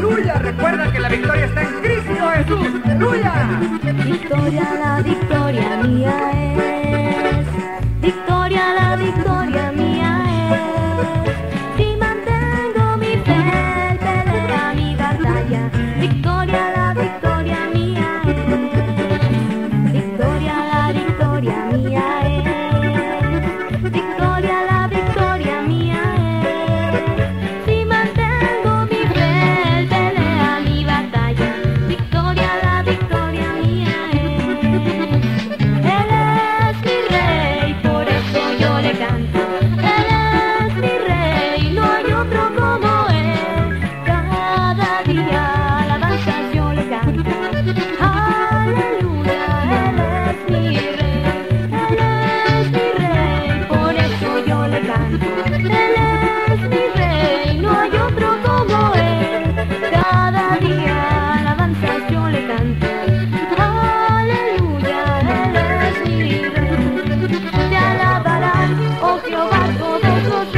aleluya. Recuerda que la victoria está en Cristo Jesús, aleluya. Victoria, la victoria mía es. Victoria, la victoria mía es. Si mantengo mi fe, pelea mi batalla. Victoria, la victoria mía es. Victoria, la victoria mía es. Victoria, la victoria mía es. Si mantengo mi fe, pelea mi batalla. Victoria, la victoria mía es. Él es mi rey, por eso yo le canto. Él es mi rey, no hay otro como él. Cada día alabanzas yo le canto. Aleluya, él es mi rey. Él es mi rey, por eso yo le canto. Él es mi rey, no hay otro como él. Cada día alabanzas yo le canto. Aleluya, él es mi rey. Te alabarán, oh Jehová, todos los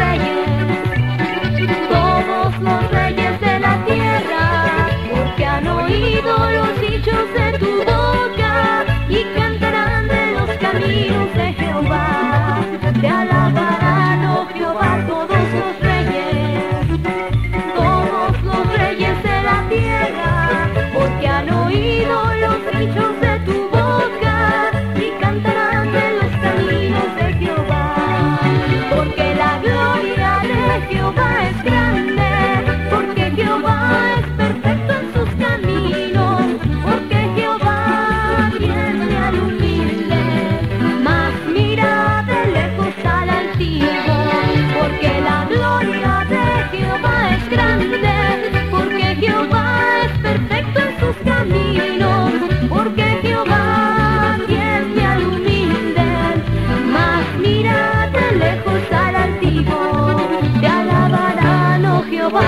reyes de la tierra, porque han oído los dichos de tu boca y cantarán de los caminos de Jehová. Te alabarán, oh Jehová, todos los reyes de la tierra, porque han oído los dichos de tu boca y cantarán de los caminos de Jehová. Porque la gloria de Jehová es grande, porque Jehová es perfecto en sus caminos, porque Jehová atiende al humilde, mas mira de lejos al altivo. Porque la gloria de Jehová es grande, porque Jehová es perfecto en sus caminos, porque Jehová atiende al humilde, mas mira de lejos al altivo. Te alabarán, oh Jehová,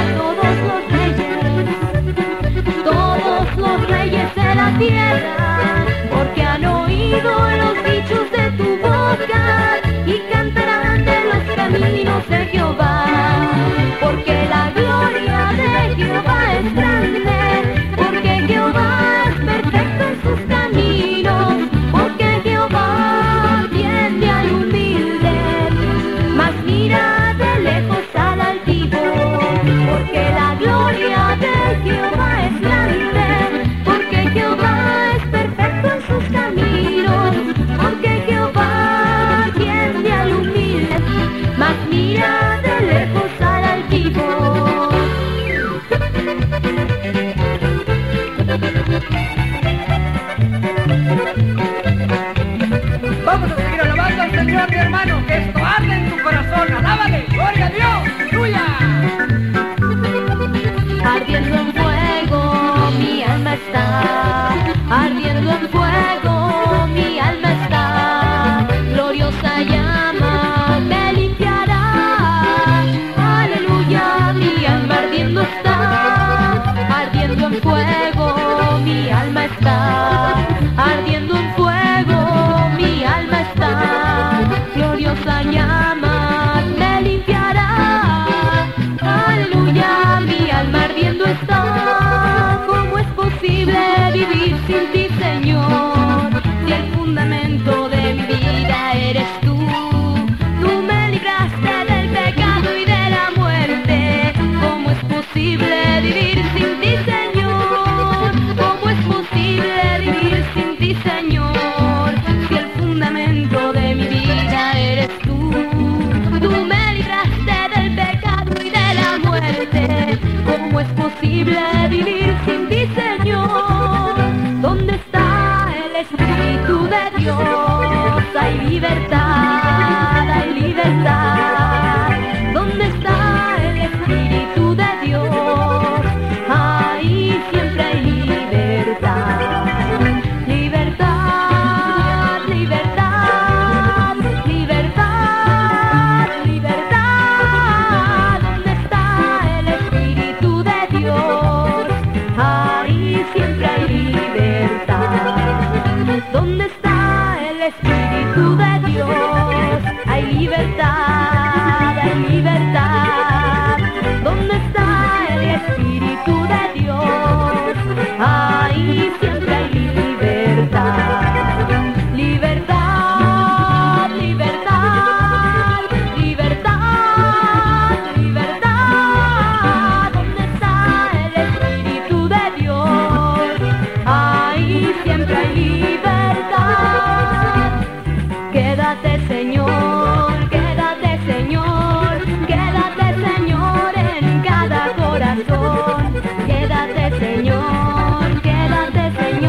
todos los reyes de la tierra, porque han oído los dichos de tu boca y cantarán de los caminos de Jehová. Porque la gloria de Jehová es grande, porque Jehová es perfecto en sus caminos, porque Jehová atiende al humilde, mas mira de lejos al altivo. Porque la gloria de Jehová es grande, porque Jehová es perfecto en sus caminos, porque Jehová atiende al humilde, mas mira de lejos al altivo. Vamos a seguir alabando al Señor, mi hermano, que esto arde en tu corazón. Alábale, gloria a Dios, aleluya. Ardiendo en fuego mi alma está, ardiendo en fuego mi alma está, gloriosa llama me limpiará. Aleluya, mi alma ardiendo está, ardiendo en fuego mi alma está, ardiendo en fuego mi alma está, gloriosa llama me limpiará. Aleluya, mi alma ardiendo está. ¿Cómo es posible vivir sin ti, Señor? Si el fundamento de mi vida eres tú. Tú me libraste del pecado y de la muerte. ¿Cómo es posible vivir sin ti, Señor? ¿Cómo es posible vivir sin ti, Señor? Si el fundamento de mi vida eres tú. Tú me libraste del pecado y de la muerte. ¿Cómo es posible vivir sin ti, Señor? ¿Dónde está el Espíritu de Dios? Hay libertad, hay libertad. ¿Dónde está el Espíritu de Dios? Ahí siempre hay libertad. Libertad, libertad, libertad, libertad. ¿Dónde está el Espíritu de Dios? Ahí siempre hay libertad. ¿Dónde está el Espíritu de Dios? Hay libertad. Señor, quédate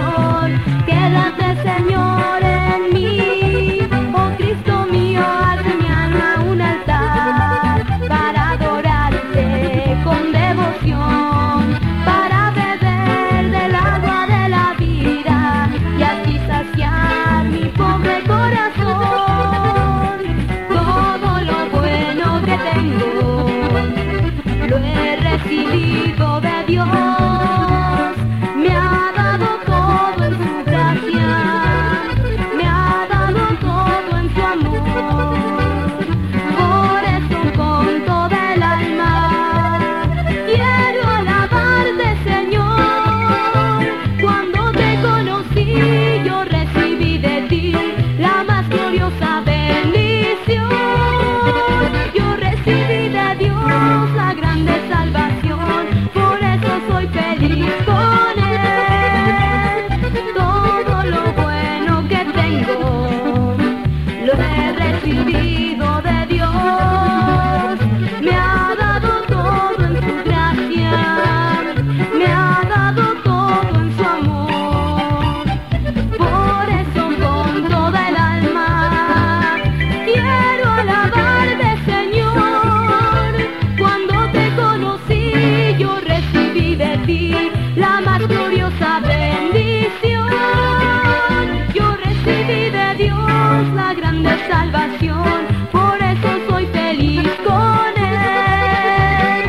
Señor en mí. Oh Cristo mío, haz de mi alma un altar para adorarte con devoción, para beber del agua de la vida y así saciar mi pobre corazón. Todo lo bueno que tengo lo he recibido de Dios. Me ha dado todo en su gracia, me ha dado todo en su amor. Por eso con toda el alma quiero alabarte, Señor. Cuando te conocí yo recibí de ti la más gloriosa bendición. Yo recibí de Dios la grande salvación, por eso soy feliz con Él. Todo lo bueno que tengo lo he recibido de Dios. Me ha dado todo en su gracia, me ha dado todo en su amor. Por eso con toda el alma quiero alabarte, Señor. Cuando te conocí yo recibí de ti la más gloriosa bendición. Yo recibí de Dios la grande salvación, por eso soy feliz con Él.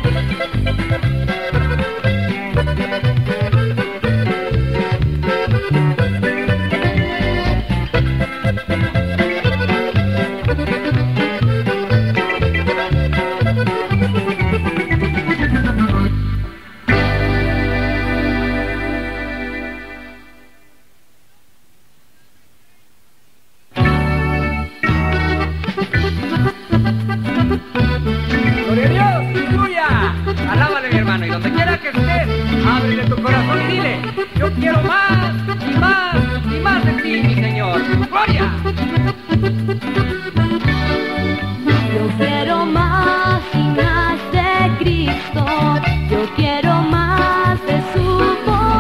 Gloria a Dios, aleluya. Alábale, mi hermano, y donde quiera que estés, ábrele tu corazón y dile: yo quiero más y más y más de ti, mi Señor. Gloria. Yo quiero más y más de Cristo, yo quiero más de su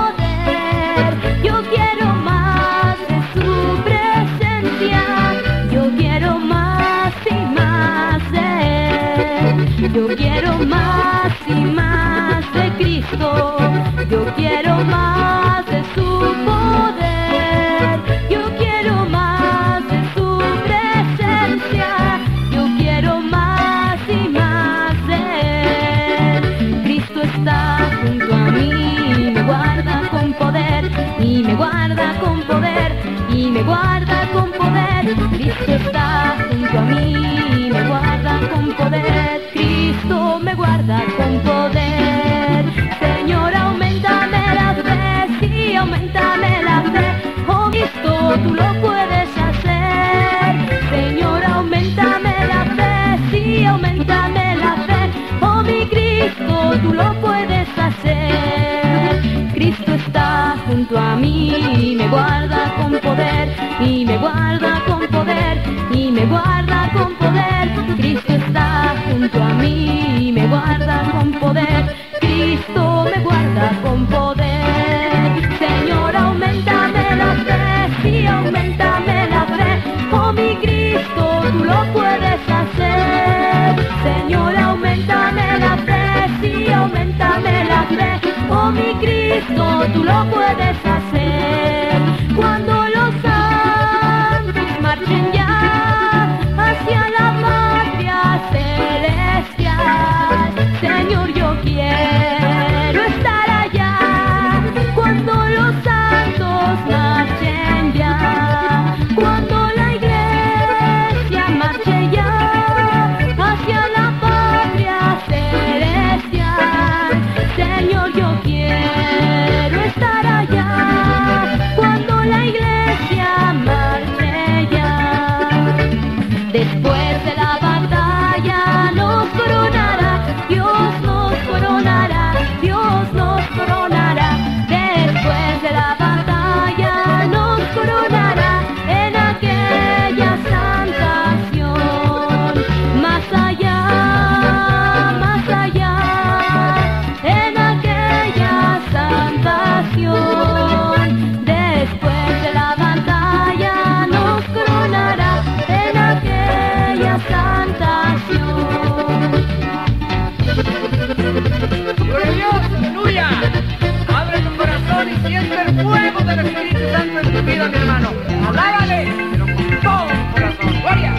poder, yo quiero más de su presencia, yo quiero más y más de Él. Yo quiero más y más de Cristo, yo quiero más de su poder, yo quiero más de su presencia, yo quiero más y más de Él. Cristo está junto a mí, me guarda con poder, y me guarda con poder, y me guarda con poder. Cristo está junto a mí, me guarda con poder. Cristo me guarda con poder. Señor, aumentame la fe, sí, aumentame la fe. Oh Cristo, tú lo puedes hacer. Señor, aumentame la fe, sí, aumentame la fe. Oh mi Cristo, tú lo puedes hacer. Cristo está junto a mí, me guarda con poder, y me guarda con poder, y me guarda con poder. Cristo está junto a mí, me guarda con poder. Cristo me guarda con poder. Señor, aumentame la fe, sí, aumentame la fe. Oh mi Cristo, tú lo puedes hacer. Señor, aumentame la fe, sí, aumentame la fe. Oh mi Cristo, tú lo puedes hacer. Cuando los santos marchen ya hacia la patria celestial, Señor, yo quiero estar allá. Cuando los santos marchen ya, cuando la iglesia marche ya hacia la patria celestial, Señor, yo quiero estar allá. siente el fuego del Espíritu Santo en tu vida, mi hermano. Alábale, pero con todo tu corazón. ¡Gloria!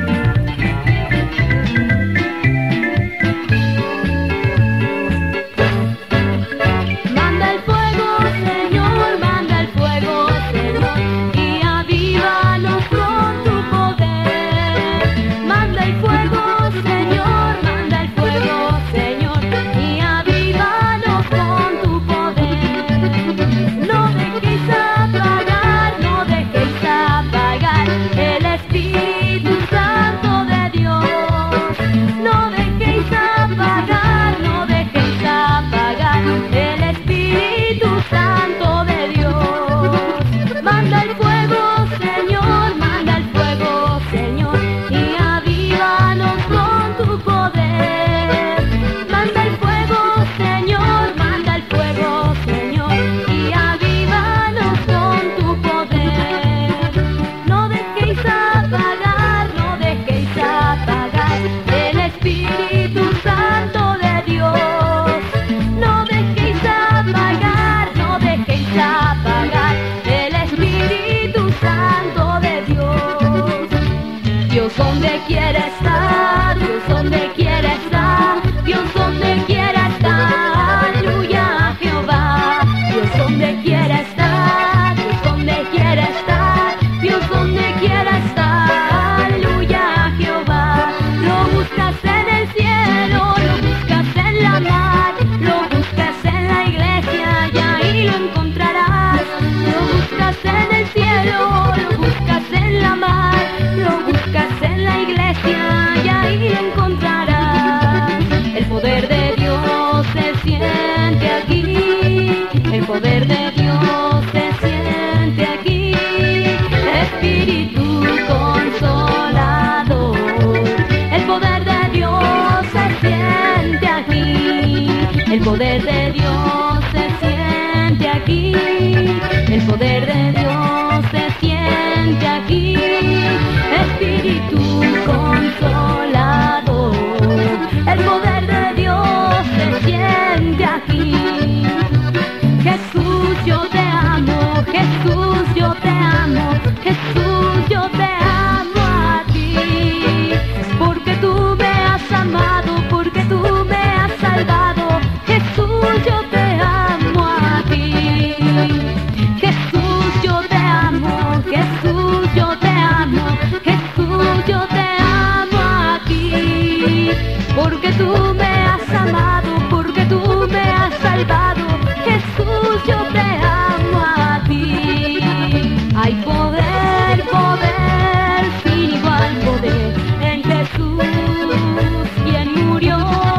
Donde quiera estar, Dios donde quiera estar, Dios donde quiera estar, aleluya Jehová. Dios donde quiera estar, Dios donde quiera estar, Dios donde quiera estar, aleluya Jehová. Lo buscas en el cielo, lo buscas en la mar, lo buscas en la iglesia y ahí lo encontrarás. Lo buscas en el cielo, lo buscas en la mar, lo buscas en la iglesia y ahí lo encontrarás. El poder de Dios se siente aquí, el poder de Dios se siente aquí. Espíritu consolador, el poder de Dios se siente aquí, el poder de Dios se siente aquí, el poder de Dios se siente aquí. Espíritu consolador, el poder de Dios se siente aquí. Jesús, yo te amo, Jesús, yo te amo, Jesús, yo te amo a ti, porque tú me has amado, porque tú me has salvado. Jesús, yo te amo a ti. Jesús, yo te amo, Jesús, yo te amo, Jesús, yo te amo a ti, porque tú me has amado, porque tú me has salvado. Jesús, yo te amo a ti. Hay poder, poder, sin igual poder en Jesús, quien murió.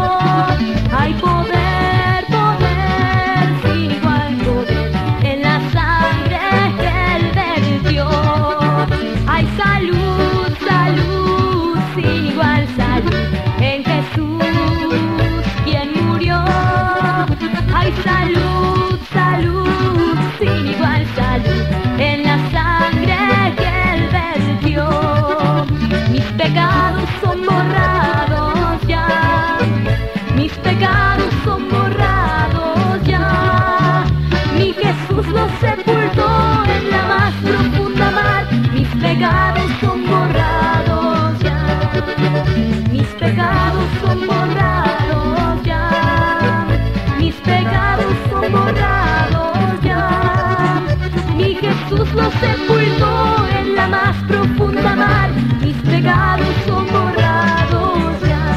Hay poder, poder, sin igual poder en la sangre que Él vertió. Hay salud, salud, sin igual salud en Jesús, quien murió. Hay salud, salud, sin igual salud en la sangre que Él vertió. Mis pecados son borrados ya, mis pecados son borrados ya. Mi Jesús los sepultó en la más profunda mar. Mis pecados son borrados ya, mis pecados son borrados ya, mis pecados son borrados ya. Mi Jesús los sepultó en la más profunda mar. Mis pecados son borrados ya.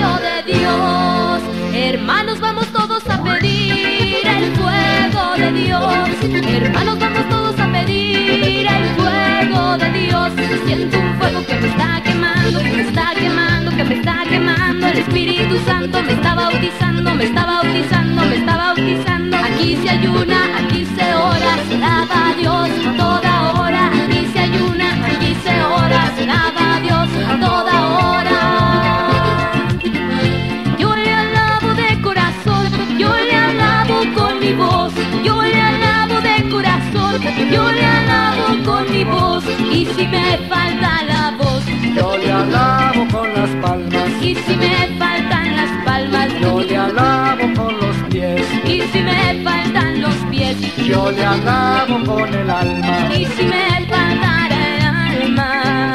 Hermanos, vamos todos a pedir el fuego de Dios. Dios. Hermanos, vamos todos a pedir el fuego de Dios. Siento un fuego que me está quemando, que me está quemando, que me está quemando. El Espíritu Santo me está bautizando, me está bautizando, me está bautizando. Aquí se ayuna, aquí se ora, se alaba a Dios a toda hora. Aquí se ayuna, aquí se ora, se alaba a Dios a toda hora. Yo le alabo de corazón, yo le alabo con mi voz. Yo le alabo de corazón, yo le alabo con mi voz. Y si me falta la voz, yo le alabo con las palmas. y si me faltan las palmas, Yo le alabo con los pies. y si me faltan los pies, Yo le alabo con el alma. y si me faltara el alma.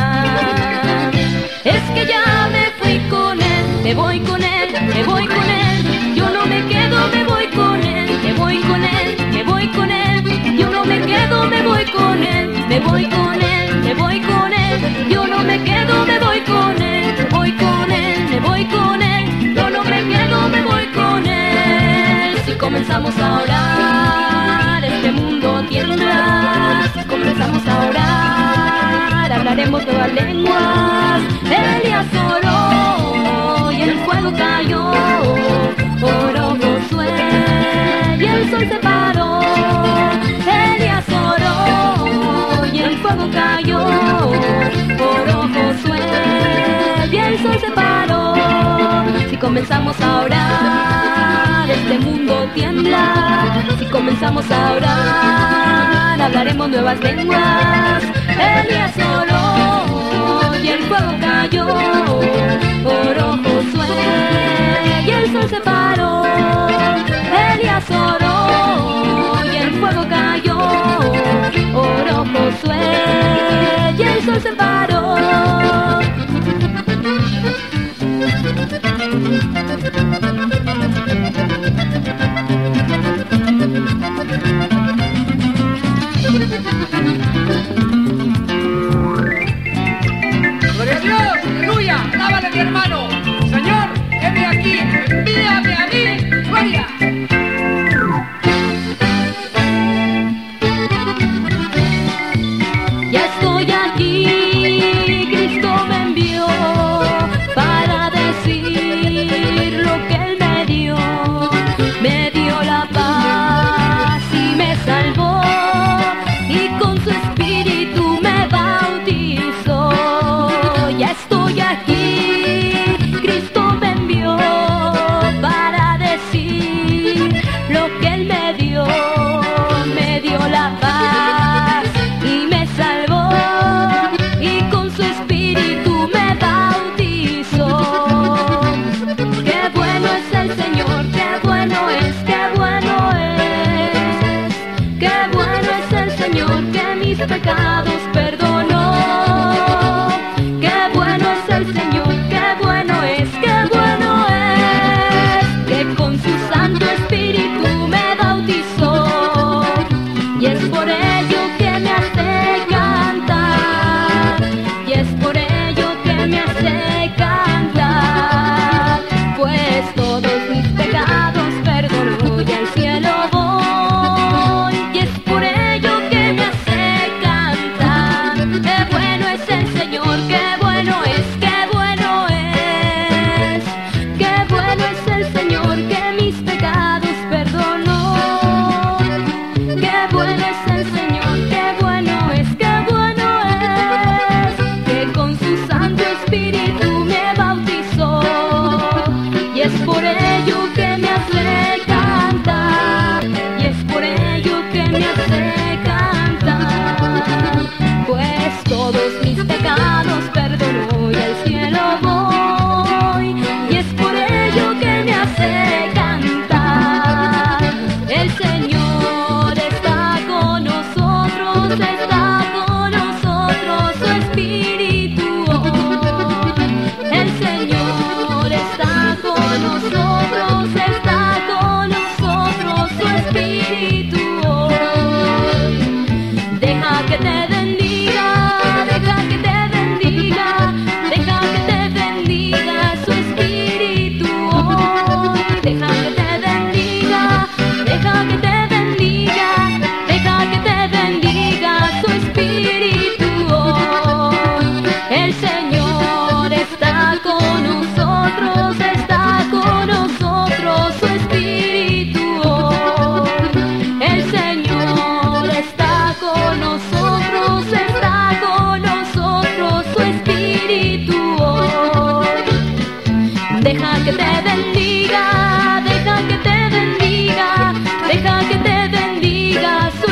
Es que ya me fui con él, me voy con él, me voy con él. Yo no me quedo, me voy con él, me voy con él, me voy con él. Yo no me quedo, me voy con él, me voy con él, me voy con él. Yo no me quedo, me voy con él, me voy con él, me voy con él. Yo no me quedo, me voy con él. Si comenzamos a orar, este mundo tiembla. Si comenzamos a orar, hablaremos nuevas lenguas. Elías oró y el fuego cayó. Oró Josué y el sol se paró. Elías oró y el fuego cayó. Oró Josué y el sol se paró. Si comenzamos a orar, este mundo tiembla. Si comenzamos a orar, hablaremos nuevas lenguas. Elías oró y el fuego cayó. Oró Josué y el sol se paró. Elías oró y el fuego cayó. Oró Josué y el sol se paró. ¡Gloria a Dios! ¡Aleluya! ¡Alábale, mi hermano! Señor, heme aquí, envíame a mí. ¡Gloria! Ya estoy aquí,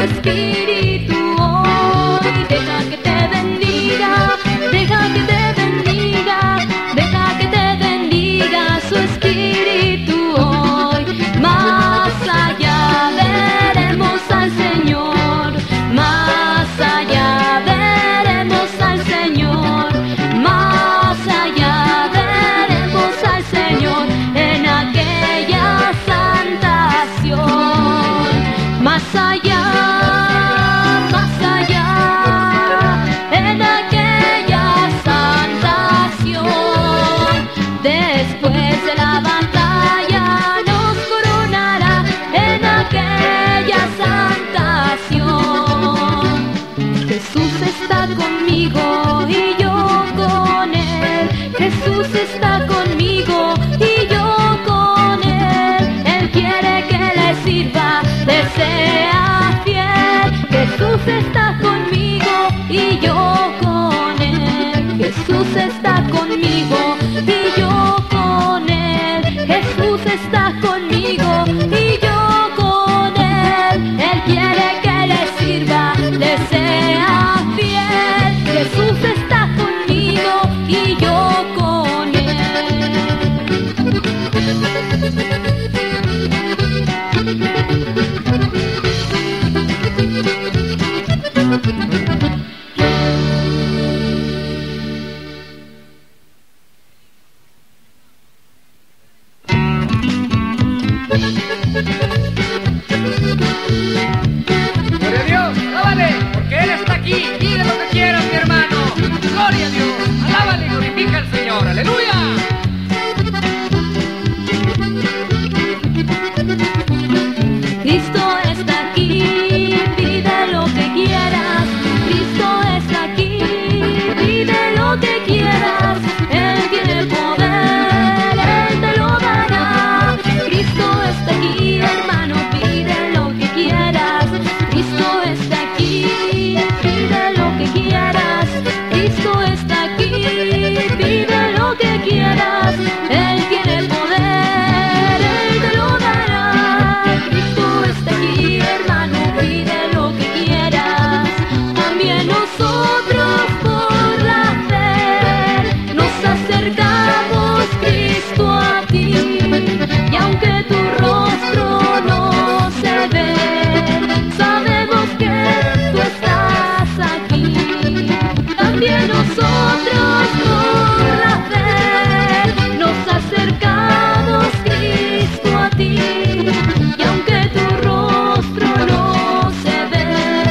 espíritu hoy. Deja que te bendiga, deja que te bendiga, deja que te bendiga su espíritu hoy. Más allá veremos al Señor, más allá veremos al Señor, más allá veremos al Señor en aquella santa Sion. Más allá, en aquella santa Sion. Después de la batalla nos coronará en aquella santa Sion. Jesús está conmigo y yo con él. Jesús está conmigo y yo con él. Él quiere que le sirva, le sea fiel. Jesús está conmigo y yo con él. Jesús está conmigo y yo con él. Jesús está conmigo y yo con él. Él quiere que le sirva, le sea fiel. Jesús está conmigo y yo con él. Gloria a Dios, alábale, porque Él está aquí. Pide lo que quieras, mi hermano. Gloria a Dios, alábale, glorifica al Señor. Aleluya. Cristo está aquí, pide lo que quieras. Cristo está aquí, pide lo que quieras. Él tiene poder, Él te lo dará. Cristo está aquí, hermano, pide lo que quieras. Cristo está aquí, pide lo que quieras. Cristo está aquí, pide lo que quieras. Él tiene poder, Él te lo dará. Cristo está aquí, hermano, pide lo que quieras. También nosotros por la fe nos acercamos, Cristo, a ti. Y aunque tu rostro no se ve, sabemos que tú estás aquí. También nosotros por la fe nos acercamos, Cristo, a ti. Y aunque tu rostro no se ve,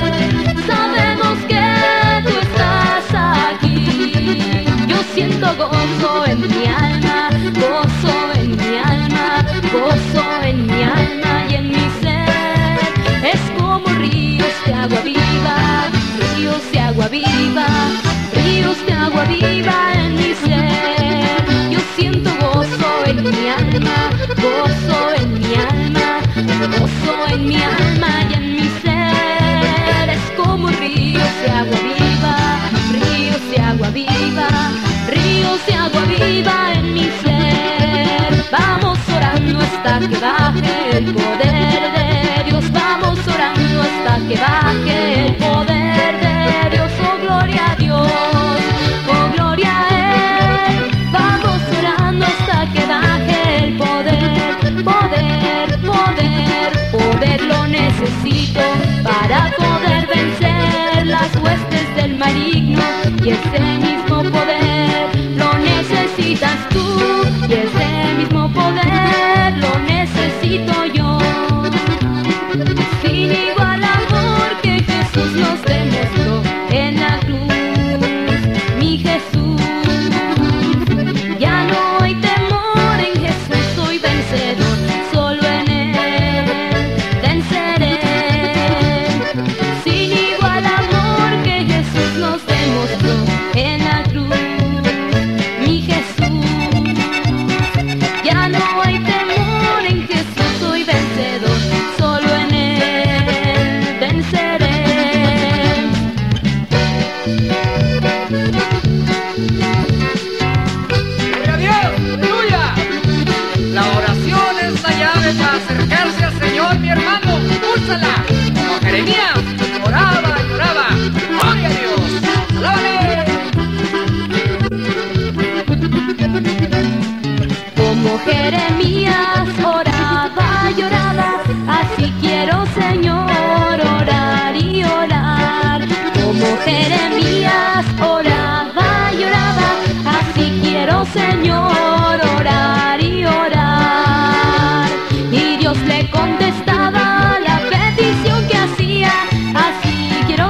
sabemos que tú estás aquí. Yo siento gozo en mi alma, gozo en mi alma, gozo en mi alma y en mi ser. Es como ríos de agua viva, ríos de agua viva, ríos de agua viva en mi ser. Yo siento gozo en mi alma, gozo en mi alma, gozo en mi alma y en mi ser. Es como ríos de agua viva, ríos de agua viva, ríos de agua viva en mi ser. Vamos orando hasta que baje el poder de Dios. Vamos orando hasta que baje el poder de Dios. Oh, gloria a Dios, oh, gloria a Él. Vamos orando hasta que baje el poder, poder, poder, poder. Lo necesito para poder vencer las huestes del maligno. Y ese mismo poder lo necesitas tú. Y ese mismo poder lo necesito yo. Sin igual amor que Jesús nos demostró en la cruz, mi Jesús. Ya no hay temor en Jesús, soy vencedor, solo en Él venceré. Sin igual amor que Jesús nos demostró en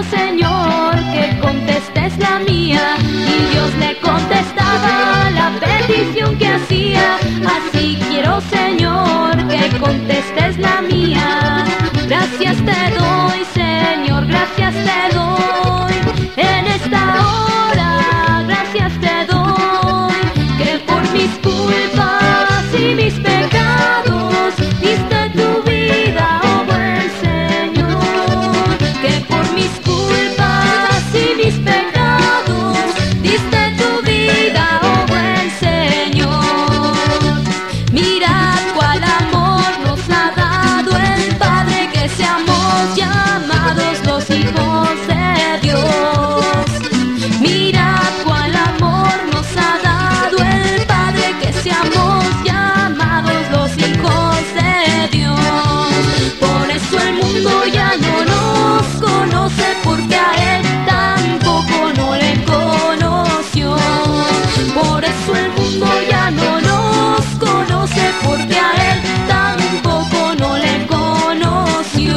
Señor, que contestes la mía. Y Dios le contestaba la petición que hacía. Así quiero, Señor, que contestes la mía. Gracias te doy, Señor, gracias te doy. En esta hora, gracias te doy. Que por mis culpas y mis pecados diste tu vida, oh buen Señor. Que por mis culpas y mis pecados diste tu vida, oh buen Señor. Mirad cuál amor nos ha dado el Padre, que seamos llamados los hijos de Dios. Mirad cuál amor nos ha dado el Padre, que seamos llamados los hijos de Dios. Por eso el mundo ya no nos conoce, porque a Él tampoco no le conoció. Por eso el mundo ya no nos conoce, porque a Él tampoco no le conoció.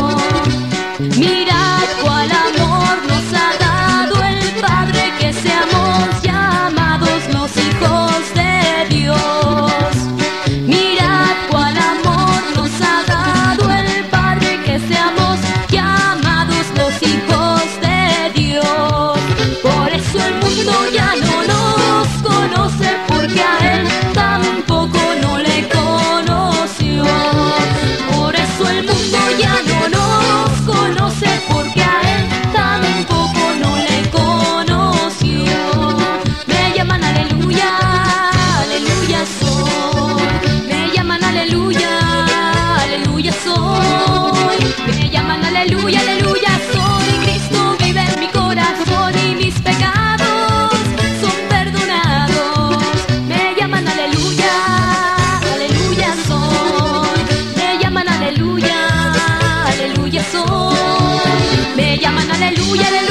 Mirad cuál amor nos ha dado el Padre, que seamos llamados los hijos de Dios. Mirad cuál amor nos ha dado el Padre, que seamos llamados los hijos de Dios. Por eso el mundo ya no nos conoce, porque a Él tampoco no le conoció. Por eso el mundo ya no nos conoce, porque a Él tampoco no le conoció. Me llaman aleluya, aleluya soy. Me llaman aleluya, aleluya soy. Me llaman aleluya, aleluya soy. Cristo vive en mi corazón y mis pecados son perdonados. Me llaman aleluya, aleluya soy. Me llaman aleluya, aleluya soy. Me llaman aleluya, aleluya.